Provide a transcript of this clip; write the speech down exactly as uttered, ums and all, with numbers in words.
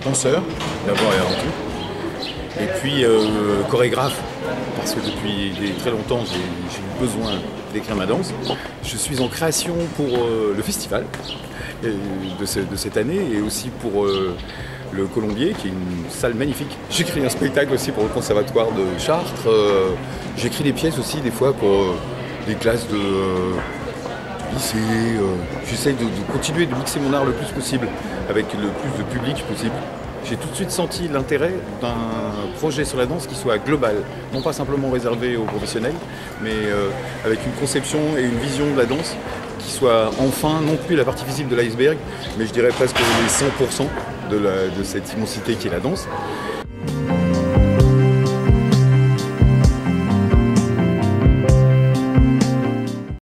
danseur, d'abord et avant tout. Et puis euh, chorégraphe, parce que depuis très longtemps j'ai eu besoin d'écrire ma danse. Je suis en création pour euh, le festival de, ce, de cette année et aussi pour euh, le Colombier, qui est une salle magnifique. J'écris un spectacle aussi pour le conservatoire de Chartres. Euh, J'écris des pièces aussi des fois pour euh, des classes de euh, lycée. Euh, J'essaye de, de continuer de mixer mon art le plus possible avec le plus de public possible. J'ai tout de suite senti l'intérêt d'un projet sur la danse qui soit global, non pas simplement réservé aux professionnels, mais euh, avec une conception et une vision de la danse qui soit enfin non plus la partie visible de l'iceberg, mais je dirais presque les cent pour cent de, la, de cette immensité qui est la danse.